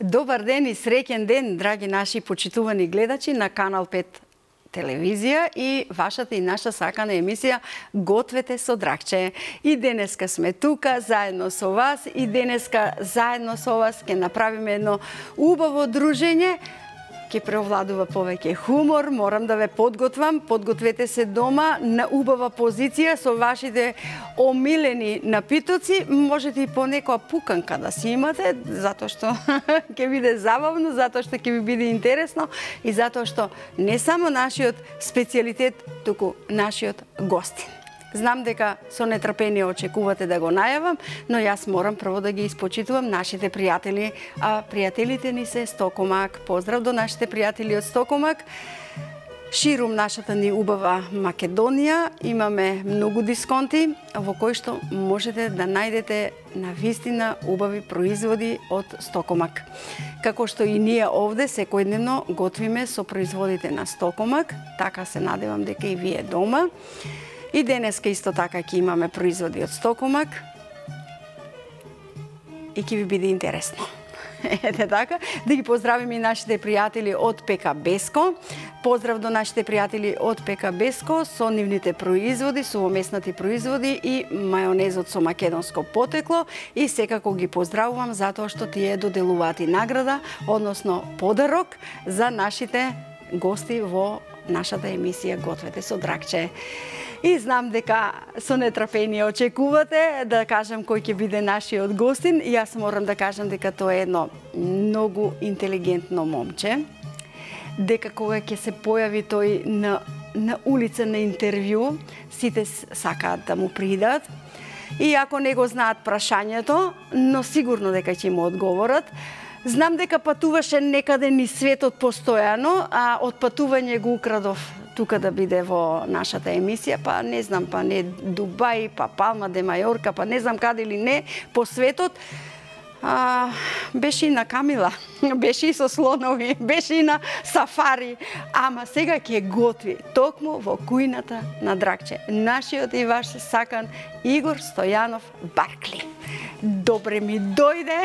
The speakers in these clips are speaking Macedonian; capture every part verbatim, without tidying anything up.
Добар ден и среќен ден, драги наши почитувани гледачи на Канал пет телевизија и вашата и наша сакана емисија Гответе со Дракче. И денеска сме тука заедно со вас и денеска заедно со вас ќе направиме едно убаво дружење. Ке преовладува повеќе хумор, морам да ве подготвам. Подгответе се дома на убава позиција со вашите омилени напитоци. Можете и по некоја пуканка да си имате, затоа што ќе биде забавно, затоа што ќе ви биде интересно и затоа што не само нашиот специјалитет, туку нашиот гостин. Знам дека со нетрпение очекувате да го најавам, но јас морам прво да ги испочитувам нашите пријатели, а пријателите ни се Стокомак. Поздрав до нашите пријатели од Стокомак. Ширум нашата ни убава Македонија имаме многу дисконти во кои што можете да најдете на вистина убави производи од Стокомак. Како што и ние овде секојдневно готвиме со производите на Стокомак, така се надевам дека и вие дома. И денеска исто така ќе имаме производи од Стокомак и ќе ви биде интересно. Ете така, да ги поздравим и нашите пријатели од ПК Беско. Поздрав до нашите пријатели од ПК Беско со нивните производи, сувомеснати производи и мајонезот со македонско потекло. И секако ги поздравувам затоа што тие доделуваат и награда, односно подарок за нашите гости во нашата емисија Гответе со Дракче. И знам дека со нетрпение очекувате да кажам кој ќе биде нашиот гостин. И јас морам да кажам дека тоа е едно многу интелигентно момче. Дека кога ќе се појави тој на, на улица на интервју, сите сакаат да му придат. И ако не го знаат прашањето, но сигурно дека ќе му одговорат. Знам дека патуваше некаде низ светот постојано, а од патување го украдов тука да биде во нашата емисија, па не знам, па не Дубај, па Палма де Мајорка, па не знам каде или не, по светот. А, беше и на камила, беше и со слонови, беше и на сафари, ама сега ќе готви токму во кујната на Дракче. Нашиот и ваш сакан Игор Стојанов Баркли. Добре ми дојде.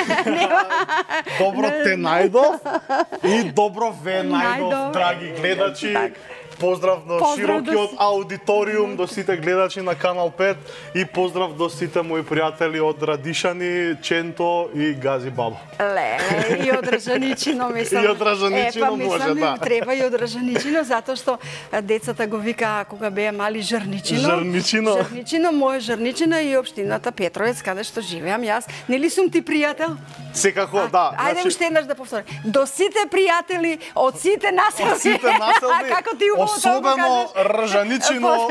Добро те најдов и добро ве најдов, драги гледачи. Поздрав до поздрав широкиот до... аудиториум, до сите гледачи на Канал пет и поздрав до сите мои пријатели од Радишани, Ченто и Гази Баба. Леле, и од Ражаничино, мислам. И од Ражаничино е, па, може, мислам, да. Треба и од Ражаничино, затоа што децата го вика кога беа мали Жрничино. Жрничино. Жрничино, моје Жрничино и општината Петровец, каде што живеам јас. Нели сум ти пријател? Секако, да. Ајде уште еднаш да повторам. До сите пријатели, од сите населби. Од сите населби. Како ти убаво особено Ражаничино,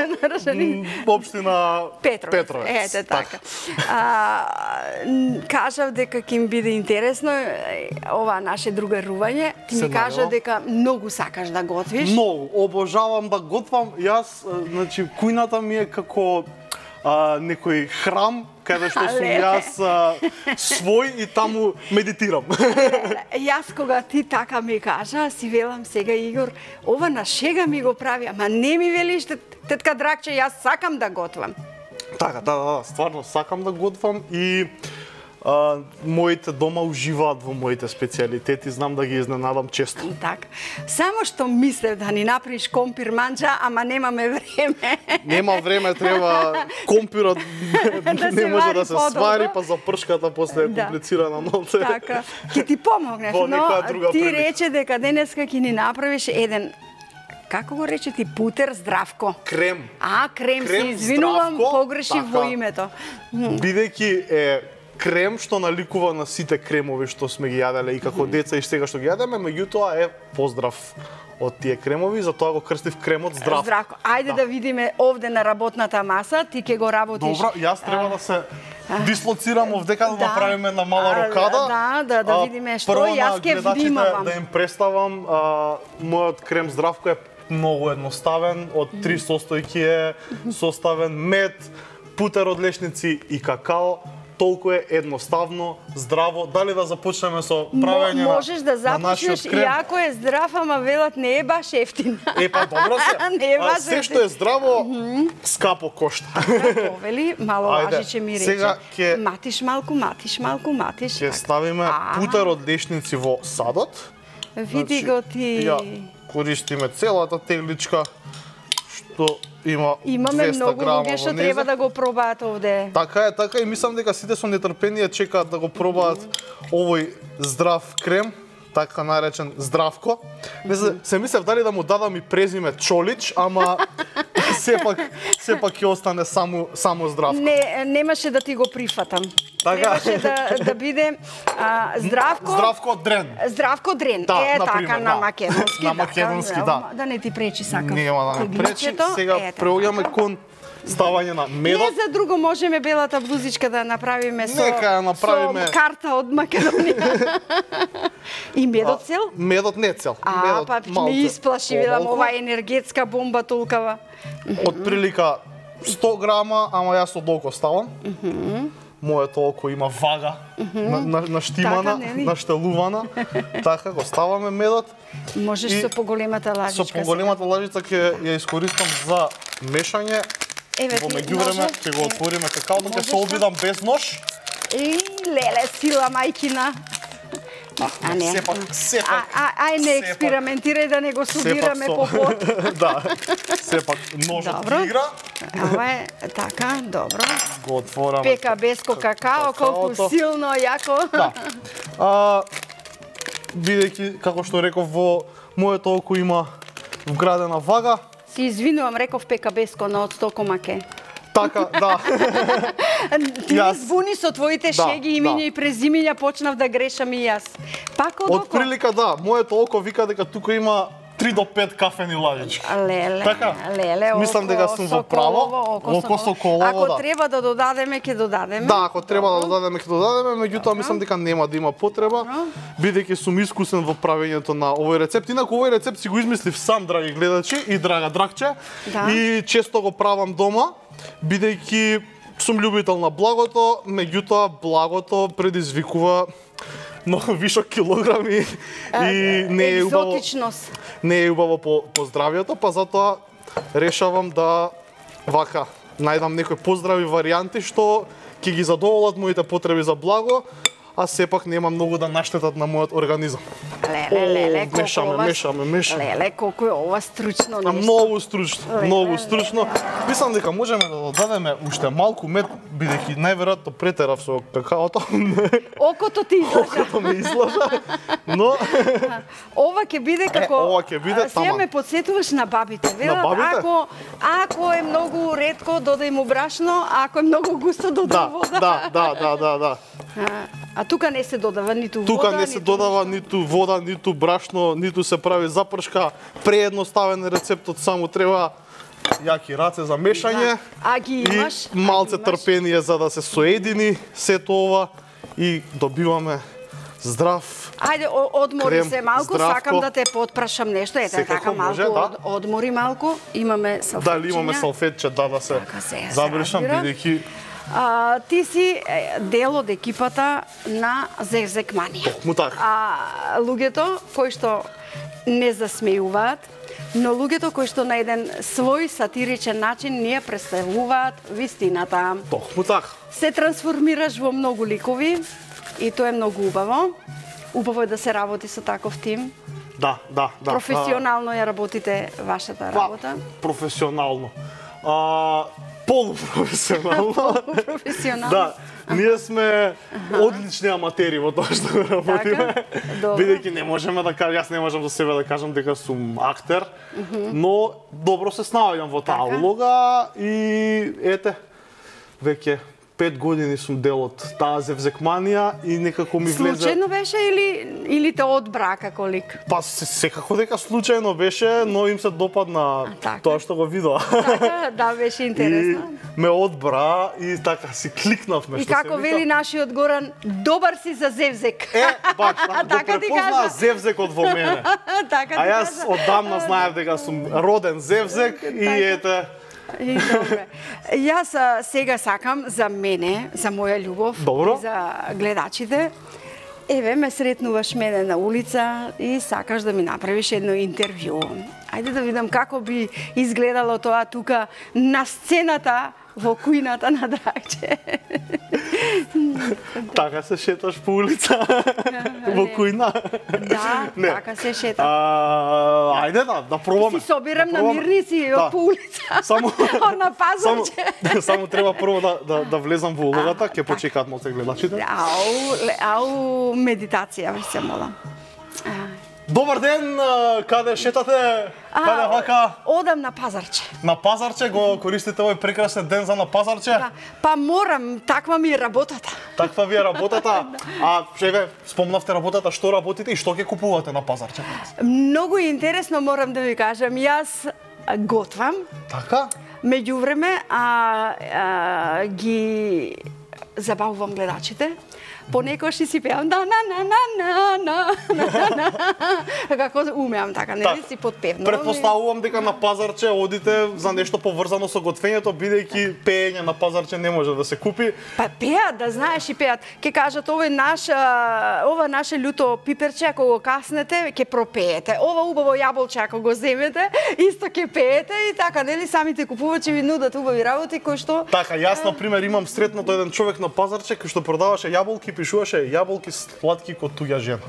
општина Петровец. Петровец. Ете така. А, кажав дека ќе ми биде интересно ова наше другарување. Ти ми кажа дека многу сакаш да готвиш. Многу, обожавам да готвам. Јас, значи, кујната ми е како а, некој храм каде што сум јас а, свој и таму медитирам. Јас кога ти така ми кажа, си велам сега Игор, ова на шега ми го прави, ама не ми велиш тетка Дракче, јас сакам да готвам. Така, да, да, стварно сакам да готвам и а, моите дома уживаат во моите специјалитети, знам да ги изненадам често. Така. Само што мислев да ни направиш компир манџа, ама немаме време. Нема време, треба компирот да не може да се подобро. свари, па за пршката после е комплицирана многу. Така, ќе ти помогнеш, Во но друга ти прилика. рече дека денеска ќе ни направиш еден, како го рече ти, путер здравко. Крем. А, крем, Крем се извинувам, здравко, погрешив така. во името. Бидејќи е крем што наликува на сите кремови што сме ги јаделе и како деца и сега што ги јадеме, меѓутоа е поздрав од тие кремови, затоа го крстив кремот здрав. Здравко. Ајде да. да видиме овде на работната маса, ти ќе го работиш. Добро, јас треба да се дислоцирам овдека да, да направиме на мала рокада. Да, да, да видиме што, јас ќе внимавам. Да им представам, а, мојот крем здравко е многу едноставен, од три состојки е составен: мед, путер од лешници и какао. толку е едноставно, здраво. Дали да започнеме со правење на, можеш да на нашиот започнеш, крем? иако е здрав, ама велат не е баш ефтин. Е, па добро се. Не е А, баш се што е здраво, скапо кошта. Повели, мало Ајде, лажиче ми рече. сега ќе- Матиш малку, матиш малку, матиш. Ќе ставиме А. путер од лешници во садот. Види Значи, го ти. Ја користиме целата тегличка што има Имаме двеста многу грама луѓе во што незе. треба да го пробаат овде. Така е, така и мислам дека сите со нетрпение чекаат да го пробаат овој здрав крем, така наречен здравко. Не знам, се мислев дали да му дадам и презиме Чолич, ама сепак сепак ќе остане само само здравко. Не, немаше да ти го прифатам. Така. Требаше да, да биде а, здравко. Здравко дрен. Здравко дрен. Да, е, например, така, на да. македонски. На македонски, така, да. Да не ти пречи сакав. Нема да ме пречи. тегличето. Сега Е, така. преоѓаме кон ставање на медот. Не за друго можеме белата блузичка да направиме со, Нека ја направиме. со карта од Македонија. И медот цел? Медот не цел. А, медот па малце ми исплаши, видам, помалку. ова енергетска бомба толкава. Од прилика сто грама, ама јас од око ставам. Моето око има вага, на, на, наштимана, Така, нели? наштелувана. Така го ставаме медот. Можеш И со поголемата лажичка. Со поголемата лажица ќе ја искористам за мешање. Еве Во ти меѓувреме ножот. ќе го отвориме какаото, ќе Можеш се да- обидам без нож. И леле, сила мајкина. А не. Сепак, А, сепак. а, ај не сепак- експериментирај да не го сепак судираме со- по пот. Да, сепак ножот Добро. ќе игра. Ова е така, добро. Го отворам. Пека беско какао, колку какаото. силно, јако. Да. А, бидејќи, како што реков, во моето око има вградена вага, Си извинувам, реков пека беско на од сто комаке. така, да. Ти ме Јас- збуни со твоите Да, шеги, имиња да. и презимиња, почнав да грешам и јас. Пак од Од око. прилика, да, моето око вика дека тука има три до пет кафени лажички. Леле, Така, леле, мислам око дека сум во право. соколово, око Око соколово. соколово, Ако да. треба да додадеме, ќе додадеме. Да, ако треба да додадеме, ќе додадеме, меѓутоа мислам дека нема да има потреба, бидејќи сум искусен во правењето на овој рецепт. Инаку овој рецепт си го измислив сам, драги гледачи и драга драгче, Да. и често го правам дома, бидејќи сум љубител на благото, меѓутоа благото предизвикува многу вишок килограми и не е убаво, Екзотичност. не е убаво по, по здравјето, па затоа решавам да вака најдам некои поздрави варијанти што ќе ги задоволат моите потреби за благо, а сепак нема многу да наштетат на мојот организам. Леле, леле, колку мешаме, ова... мешаме, мешаме. Леле, колку е ова стручно А нешто. многу стручно, Леле, многу леле. стручно. Мислам дека можеме да додадеме уште малку мед, бидејќи најверојатно претерав со какаото. Окото ти излажа. Окото ме излажа, но Ова ќе биде како... ова ќе биде а, Сега таман. ме подсетуваш на бабите. Велат, бабите? Ако, ако е многу ретко, додај му брашно, а ако е многу густо, додај да, вода. да, да, да, да, да. А, а тука не се додава ниту Тука вода, не се ниту додава ништо. ниту вода, ниту брашно, ниту се прави запршка. Преедноставен рецептот, само треба јаки раце за мешање. А ги имаш? И малце А ги имаш? трпение за да се соедини сето ова и добиваме здрав. Ајде, о- одмори Крем, се малку, здравко. сакам да те потпрашам нешто. Ете, Секако така малку, може, да. од, одмори малку. Имаме салфетчиња. Дали имаме салфетче, да, да се Така, сега се забришам, разбира. бидејќи А, ти си е, дел од екипата на Зевзек Манија. токму така. А луѓето кои што не засмејуваат, но луѓето кои што на еден свој сатиричен начин ние представуваат вистината. Токму така. Се трансформираш во многу ликови и тоа е многу убаво. Убаво е да се работи со таков тим. Да, да, да. Професионално ја работите вашата Па, работа. професионално. А, полупрофесионално. Професионално. Да, ние сме одлични аматери во тоа што работиме. Така? Добро. Бидејќи не можеме да кажам, јас не можам за себе да кажам дека сум актер, но добро се снаоѓам во таа Така. улога и ете, веќе пет години сум дел од таа Зевзекманија и некако ми влезе... Случајно беше или или те одбра како лик? Па се- секако дека случајно беше, но им се допадна така. тоа што го видоа. Така, да, беше И интересно. ме одбра и така си кликнавме. И што се како вика. вели нашиот Горан, добар си за Зевзек. Е, баш, така, го Така ти препознаа кажа. Зевзекот во мене. така А ти јас кажа. оддамна знаев дека сум роден Зевзек и Така. ете, И добре. Јас а, сега сакам за мене, за моја љубов Добро. и за гледачите. Еве, ме сретнуваш мене на улица и сакаш да ми направиш едно интервју. Ајде да видам како би изгледало тоа тука на сцената во кујната на Дракче. Така се шеташ по улица во кујна. Да, Не. така се шета. А, ајде да, да пробаме. Си собирам да пробаме. намирници Да. од по улица. Само на само, пазарче. само треба прво да да, да влезам во улогата, ќе почекаат моите гледачите. Ау, ле- ау, медитација, ви се молам. Добар ден, а, каде шетате? Каде вака? Одам на пазарче. На пазарче го користите овој прекрасен ден за на пазарче? Да. Па морам, таква ми е работата. Таква ви е работата? А, еве, спомнавте работата, што работите и што ќе купувате на пазарче? Многу интересно морам да ви кажам. Јас готвам, Така? меѓувреме а, а, ги забавувам гледачите. Понекогаш и си пеам да на на на на на на на како умеам така, нели си подпевно. Предпоставувам дека на пазарче одите за нешто поврзано со готвењето, бидејќи пеење на пазарче не може да се купи. Па пеат, да знаеш и пеат. Ке кажат овој наш а, ова наше љуто пиперче ако го каснете, ќе пропеете. Ова убаво јаболче ако го земете, исто ќе пеете и така, нели самите купувачи ви нудат убави работи кои што Така, јас на пример имам сретнато еден човек на пазарче кој што продаваше јаболки, пишуваше јаболки сладки ко туѓа жена.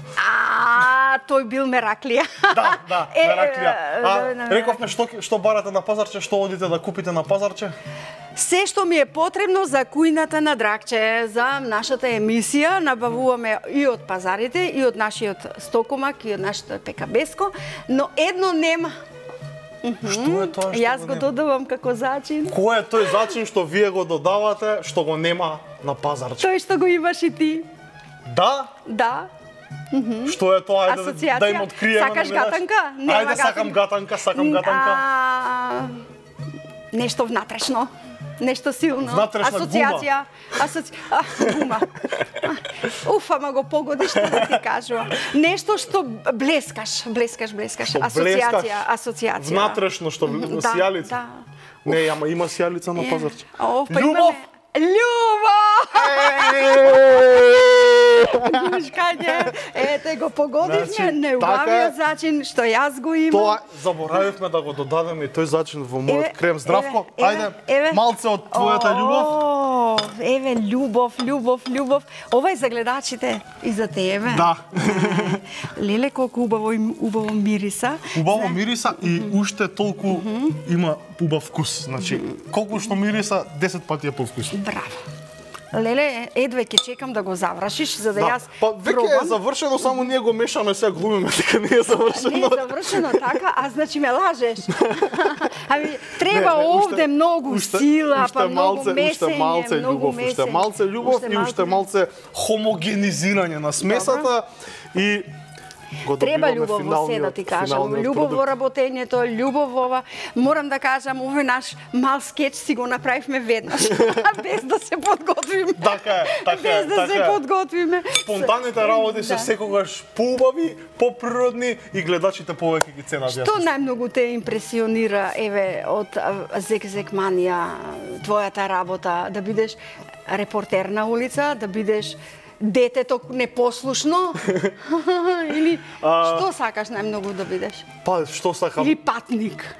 А, тој бил Мераклија. Да, да, Е, Мераклија. е, А, е, рековме што што барате на пазарче, што одите да купите на пазарче? Се што ми е потребно за кујната на Дракче, за нашата емисија, набавуваме и од пазарите, и од нашиот стокомак, и од нашето пекабеско, но едно нема. Што е тоа што Јас го го нема? додавам како зачин. Кој е тој зачин што вие го додавате, што го нема на пазарче? Тој што го имаш и ти. Да? Да. Што е тоа? Ајде да- Асоциација. да им откриеме. Сакаш на мене. гатанка? Нема Ајде, сакам гатанка, сакам гатанка. А, нешто внатрешно. Нешто силно. Внатрешна Асоциација. Асоци... А, гума. Уф, ама го погодиш што да ти кажувам. Нешто што блескаш, блескаш, блескаш. Што Асоциација, блескаш? асоциација. Внатрешно што Да, сијалица. да. Не, ама има сијалица на пазарче. О, па Љубов! имаме- Љубов! Видиш каде? Ете го погодивме, Значи, неубавиот така е. зачин што јас го имам. Тоа заборавивме да го додадеме и тој зачин во мојот Еве, крем. Здравко, еве, ајде, еве. малце од твојата љубов. О, еве љубов, љубов, љубов. Ова е за гледачите и за тебе. Да. Леле колку убаво им убаво мириса. Убаво мириса и уште толку има убав вкус. Значи, колку што мириса, десет пати е повкусно. Браво. Леле, едве ќе чекам да го завршиш за да, јас Па веќе е пробам. завршено, само ние го мешаме, сега глумиме дека не е Не завршено. е завршено така, а значи ме лажеш. Ами треба Не, не, уште- овде многу уште- сила, уште па многу малце, месење, уште малце многу љубов, уште месење. малце љубов Уште и уште малце хомогенизирање на смесата и го Треба добиваме љубов во се да финалниот- ти кажам. финалниот Љубов во продукт. работењето, љубов во ова. Морам да кажам, овој наш мал скеч си го направивме веднаш, без да се подготвиме. Така е, така е, Без да се така е. подготвиме. Спонтанните работи се Да. секогаш поубави, поприродни и гледачите повеќе ги ценат. Што најмногу те импресионира, еве, од а, Зек Зекманија, твојата работа, да бидеш репортер на улица, да бидеш детето непослушно, или А, што сакаш најмногу да бидеш? Па, што сакам? Или патник?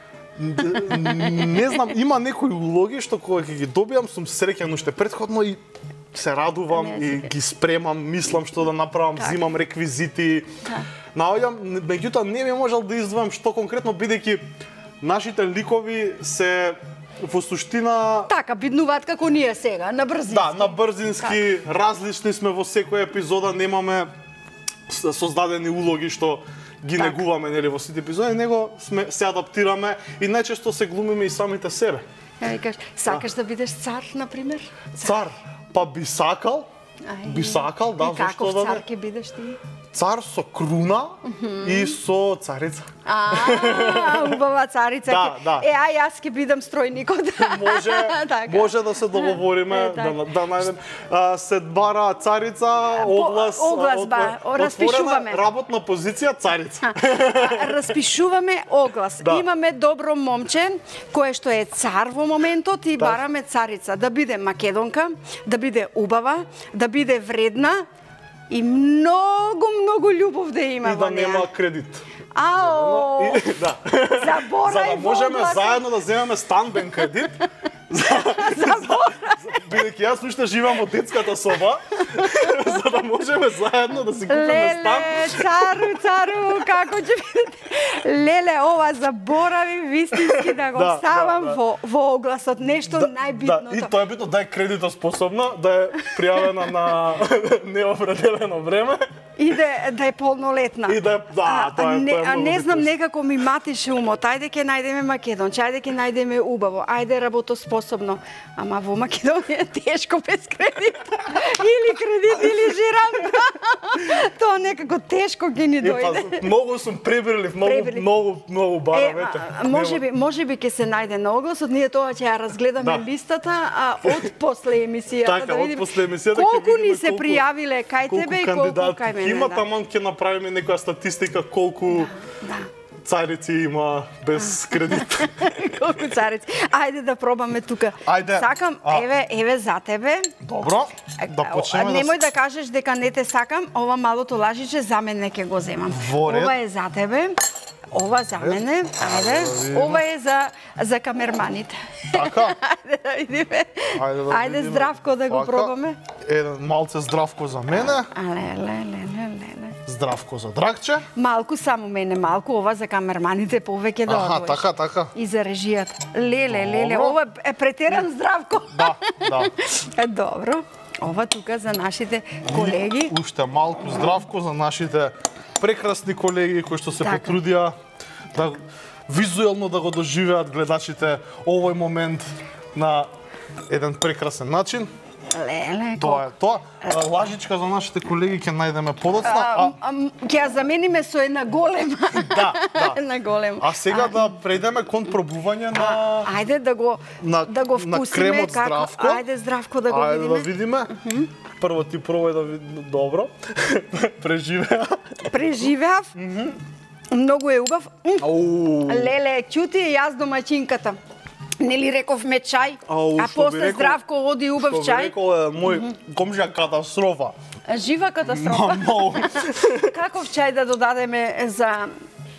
Не знам, има некои улоги што кога ќе ги добиам сум среќен уште претходно и се радувам Не, и се- ги спремам, мислам што да направам, Така. зимам реквизити. Така. Наоѓам, меѓутоа не ми можел да издвојам што конкретно бидејќи нашите ликови се во суштина Така, биднуваат како ние сега, на брзински. да, на брзински, различни сме во секоја епизода, немаме с- создадени улоги што ги Така. негуваме нели во сите епизоди, него сме се адаптираме и најчесто се глумиме и самите себе. Ја викаш, сакаш да бидеш цар, на пример? Цар, па би сакал, Ај. би сакал, да, И каков зашто да цар не? ќе бидеш ти? цар со круна и со царица. А, убава царица. Да, да. Е, а јас ќе бидам стројникот. Може, Така. може да се договориме, Е, да, така. да најдем. А, се бара царица, оглас, оглас, от- ба, от- распишуваме. отворена работна позиција царица. Распишуваме оглас. Да. Имаме добро момче кое што е цар во моментот и Да. бараме царица да биде македонка, да биде убава, да биде вредна и многу многу љубов да има И во да неа. нема кредит. Ао, И, да. заборај За да можеме во огласот. заедно да земеме стамбен кредит, бидејќи јас уште живеам од детската соба, за да можеме заедно да си купиме стан. Леле, цару, цару, како ќе бидете? Леле, ова заборави вистински да го Да, ставам да, да. во, во огласот. Нешто Да, најбитното. и тоа е битно да е кредитоспособна, да е пријавена на неопределено време И да, да е полнолетна. и да е, да, А, тоа е, не, тоа е а многу не знам, битно. некако ми матише умот. Ајде ќе најдеме македонче, ајде ќе најдеме убаво, ајде работоспособно. Ама во Македонија е тешко без кредит. Или кредит, или жиранка. Тоа некако тешко ќе ни Е, па, дојде. многу сум пребрилив, многу, Пребрилив. многу, многу бара Е, вете. а, може би, може би ќе се најде на огласот, ние тоа ќе ја разгледаме Да. листата а, од после емисијата Така, да од видиме после емисијата ќе колку ни видиме се колку- пријавиле кај колку тебе и колку кандидати кај мене. има, да. таман ќе направиме некоја статистика колку царици има без кредит. Колку царици. Ајде да пробаме тука. Ајде. Сакам, А. еве, еве за тебе. Добро, да А, почнеме да... Немој да кажеш дека не те сакам, ова малото лажиче за мене ќе го земам. Во ред. Ова е за тебе. Ова за мене. Ајде. Ова е за за камерманите. Така. Ајде да видиме. Ајде, да Ајде видиме. здравко да го Така. пробаме. Еден малце здравко за мене, Але, ле, ле, ле, ле, ле. здравко за Драгче. Малку само мене, малку ова за камерманите повеќе да Аха, одвоиш. така, така. И за режијата. Леле, леле, Добро. ова е претеран здравко. Да, да. Е, добро. Ова тука за нашите колеги. Уште малку здравко за нашите прекрасни колеги кои што се Така. потрудија да визуелно да го доживеат гледачите овој момент на еден прекрасен начин. Леле, Тоа е тоа. А, Лажичка за нашите колеги ќе најдеме подоцна. А, А, а, ќе ја замениме со една голема. Да, да. Една голема. а сега да преидеме кон пробување на Ајде да го на, да го на вкусиме кремот здравко. Ајде здравко да го Ајде видиме. да видиме. Прво ти пробај да видиме. Добро. Преживеа. Преживеав. Многу е убав. М, Ау. Леле, чути јас домаќинката. Нели рековме чај, Ау, а што би после рекол- здравко оди убав Што би чај. рекол е мој комшија катастрофа. Жива катастрофа. Многу. Каков чај да додадеме за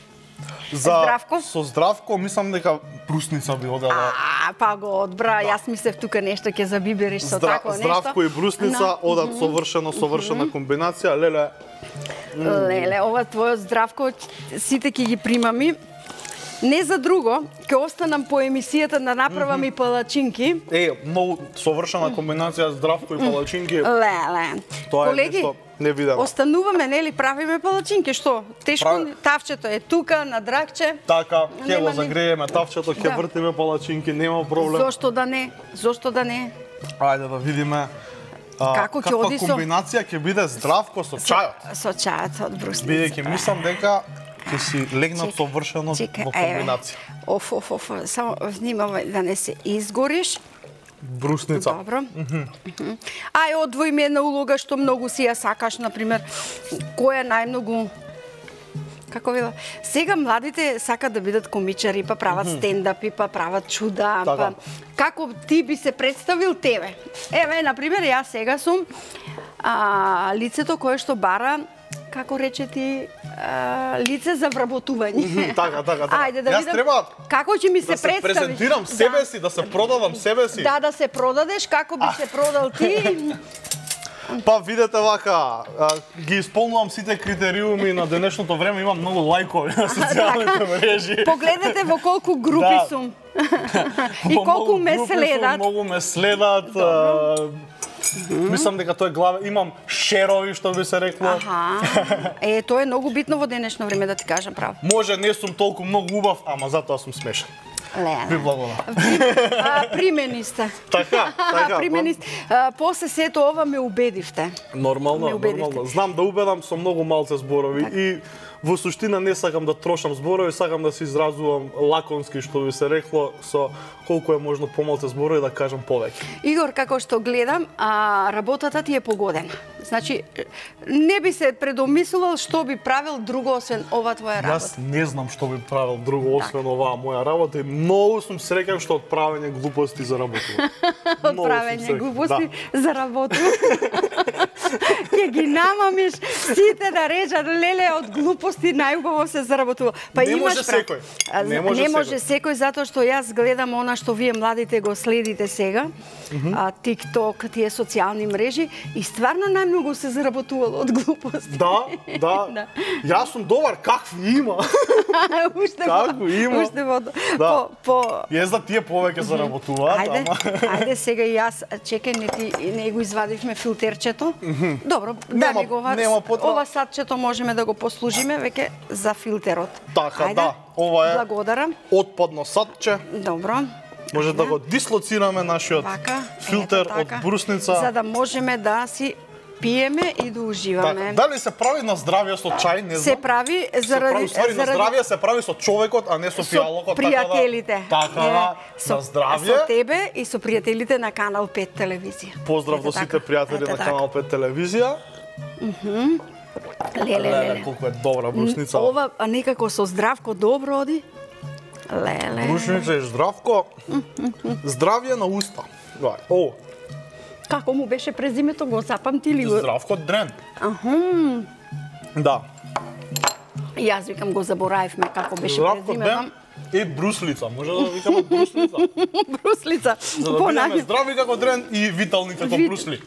За Здравко? Со здравко мислам дека брусница би одела. А, па го одбра, јас мислев тука нешто ќе забибериш со Здра, тако нешто. здравко и брусница одат совршено совршена комбинација. Леле, Леле, ова твојот здравко сите ќе ги примами. Не за друго, ќе останам по емисијата да направам и палачинки. е, многу совршена комбинација здравко и палачинки. Леле. Тоа е Колеги, нешто невидено. остануваме, нели, правиме палачинки, што? Тешко, Прави- тавчето е тука, на Драгче. Така, ќе Нема го ни- загрееме тавчето, ќе Да. вртиме палачинки, нема проблем. Зошто да не? Зошто да не? Ајде да видиме. А, Како ќе каква оди со- комбинација ќе биде здравко со чајот. Со чајот од брусница. Бидејќи мислам дека ќе си легнат совршено Чекај, во еве. комбинација. Оф, оф, оф, само внимавај да не се изгориш. Брусница. Добро. Мгм. Ај, одвој ми една улога што многу си ја сакаш, например, која најмногу Како вела, сега младите сакат да бидат комичари, па прават стендапи, па прават чуда, Така. па како ти би се представил тебе? Еве, на пример, јас сега сум а, лицето кое што бара, како рече ти, а, лице за вработување. Така, така, така. Ајде да Јас видам треба како ќе ми се да се представиш. презентирам себе си, да се продадам себе си. Да, да се продадеш, како би се продал ти. Па видете вака, а, ги исполнувам сите критериуми на денешното време, имам многу лајкови на социјалните мрежи. Погледнете во колку групи Да. сум. И Во колку многу ме групи сум, следат. Многу ме следат. а, Мислам дека тоа е глава, имам шерови што би се рекло. Аха. Е, тоа е многу битно во денешно време, да ти кажам право. Може не сум толку многу убав, ама затоа сум смешен. Леле. Ви благодарам. А, примени сте. Така, така. Примени сте. А, после сето ова ме убедивте. Нормално, Ме убедивте. нормално. Знам да убедам со многу малце зборови и во суштина не сакам да трошам зборови, сакам да се изразувам лаконски, што би се рекло, со колку е можно помалце зборови да кажам повеќе. Игор, како што гледам, а, работата ти е погодена. Значи, не би се предомислувал што би правил друго освен ова твоја работа. Јас не знам што би правил друго освен оваа моја работа и многу сум среќен што од правење глупости заработувам. Од правење глупости за работу. Ке ги намамиш сите да речат леле од глупости најубаво се заработува. Па не имаш може прав. секој. Не може, не може секој затоа што јас гледам она што вие младите го следите сега, mm -hmm. а, TikTok, тие социјални мрежи и стварно најмногу се заработувало од глупости. Да, да. Да. Јас сум добар, какви има. Уште Како има? Уште во Да. по по Јас да тие повеќе заработуваат, Ајде, ама ајде сега и јас, чекај, не ти не го извадивме филтерчето. Добро, Нема- да ми го ова, нема потреба. ова садчето можеме да го послужиме веќе за филтерот. Така, Ајде, да. Ова е Благодарам. отпадно садче. Добро. Може да го дислоцираме нашиот Така, филтер ето од така, брусница. за да можеме да си пиеме и да уживаме. Така, дали се прави на здравје со чај, не знам. Се прави Се заради прави, ствари, на здравје се прави со човекот, а не со со пијалокот. пријателите. Така да, така да, Со, на здравје. Со тебе и со пријателите на Канал пет телевизија. Поздрав Ете до сите така, пријатели ете на така. Канал пет телевизија. Леле, Леле, леле. колку е добра брусница. Ова а некако со здравко добро оди. Леле. Брушница е здравко. Здравје на уста. Гај, О, Како му беше презимето, го запамтили го. здравко дрен. Ахум. Да. Јас викам го заборавивме како беше Здравко презимето. дрен и бруслица. Може да викаме бруслица. Бруслица. За да бидеме здрави како дрен и витални како Вит- брусли.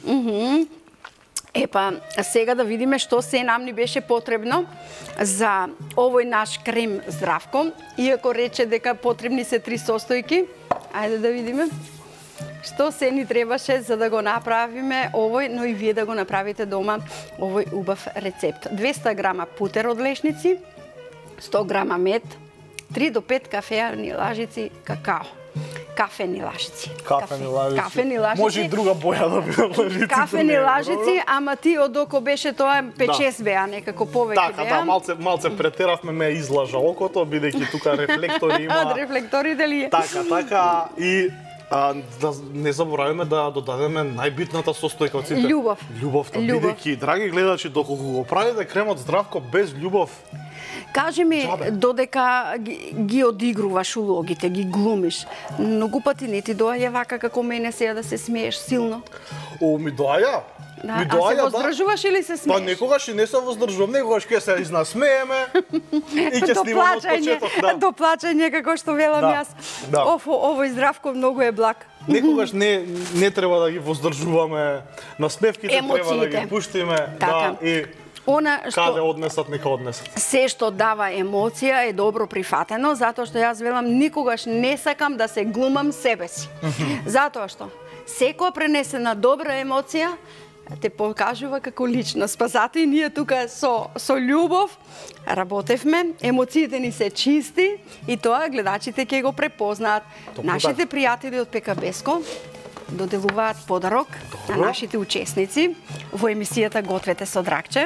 Епа, сега да видиме што се нам ни беше потребно за овој наш крем здравко. Иако рече дека потребни се три состојки. Ајде да видиме. Што се ни требаше за да го направиме овој, но и вие да го направите дома овој убав рецепт. двеста грама путер од лешници, сто грама мед, три до пет кафеарни лажици какао. Кафени лажици. Кафени лажици. Кафени лажици. Може и друга боја да биде лажиците. Кафени не е, лажици, ама ти од око беше тоа печес беа, некако повеќе Така, беа. да, малце, малце претеравме, ме излажа окото, бидејќи тука рефлектори има. Од рефлекторите ли е? Така, така, и а, да не забораваме да додадеме најбитната состојка од сите. Љубов. Љубовта, Љубов. бидејќи, драги гледачи, доколку го правите кремот здравко без љубов, Кажи ми, Джабе. додека ги, ги одигруваш улогите, ги глумиш, многу пати не ти доаѓа вака како мене сега да се смееш силно? о, ми доаѓа. Да, ми а се доаѓа, да. воздржуваш или се Па смееш? некогаш и не се воздржувам, некогаш ќе се изнасмееме и ќе До снимаме од плачање, почеток, да. до плачање како што велам Да, јас. да. Оф, овој здравко многу е благ. Некогаш не не треба да ги воздржуваме насмевките, треба да Емоциите. ги пуштиме, Така. да, и Она каде што однесат, нека однесат. се што дава емоција е добро прифатено, затоа што јас велам никогаш не сакам да се глумам себе си. Затоа што секоја пренесена добра емоција те покажува како личност. Па затоа и ние тука со со љубов работевме, емоциите ни се чисти и тоа гледачите ќе го препознаат. Токму Нашите пријатели од Пека Беско доделуваат подарок на Добро. нашите учесници во емисијата Гответе со Дракче.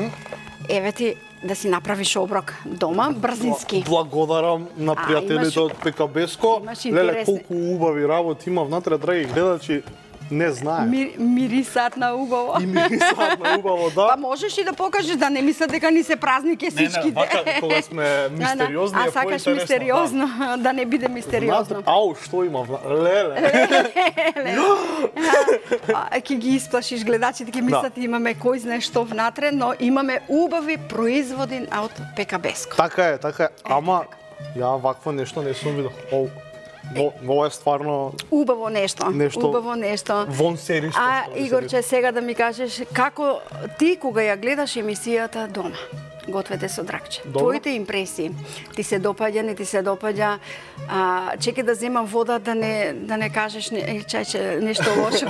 Еве ти да си направиш оброк дома, брзински. Благодарам на А, пријателите имаш- од Пека Беско. имаш Леле, интересни- колку убави работи има внатре, драги гледачи, не знае. Ми, мирисат на убаво. И мирисаат на убаво, Па да. можеш и да покажеш да не мислат дека ни се празни Не, не, кесичките. вака, кога сме мистериозни, а е сакаш поинтересно, мистериозно, да не биде мистериозно. Внатре, ау, што има внатре? Леле. А, ќе ги исплашиш гледачите, ќе мислат имаме кој знае што внатре, но имаме убави производи од Пека Беско. Така е, така е. Ама, ја вакво нешто не сум видел. Оу, во, во е стварно Убаво нешто. Нешто Убаво нешто. вон сериско. А, што би се Игорче, сега да ми кажеш, како ти кога ја гледаш емисијата дома? Гответе со Дракче. Добро. Твоите импресии. Ти се допаѓа, не ти се допаѓа. А, чекай да земам вода да не да не кажеш не, е, чајче нешто лошо.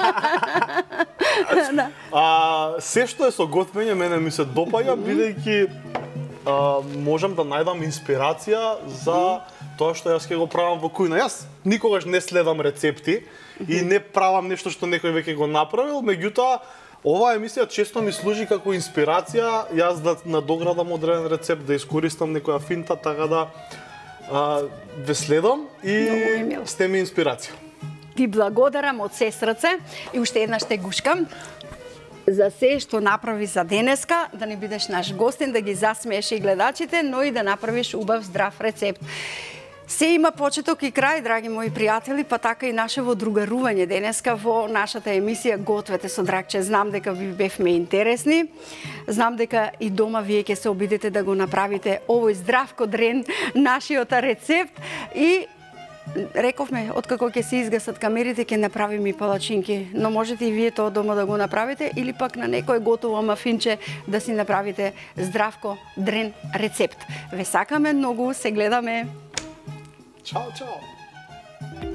Да. А, се што е со готвење мене ми се допаѓа, бидејќи а, можам да најдам инспирација за тоа што јас ќе го правам во кујна. Јас никогаш не следам рецепти и не правам нешто што некој веќе го направил, меѓутоа оваа емисија често ми служи како инспирација јас да надоградам одреден рецепт, да искористам некоја финта, така да а, ве следам и сте ми инспирација. Ти благодарам од се срце и уште еднаш те гушкам за се што направи за денеска, да не бидеш наш гостин, да ги засмееш и гледачите, но и да направиш убав здрав рецепт. Се има почеток и крај, драги мои пријатели, па така и нашево другарување денеска во нашата емисија Гответе со Драгче. Знам дека ви бевме интересни, знам дека и дома вие ќе се обидете да го направите овој здравко дрен нашиот рецепт и рековме, откако ќе се изгасат камерите, ќе направиме и палачинки, но можете и вие тоа дома да го направите или пак на некој готово мафинче да си направите здравко дрен рецепт. Ве сакаме многу, се гледаме. Чао, чао!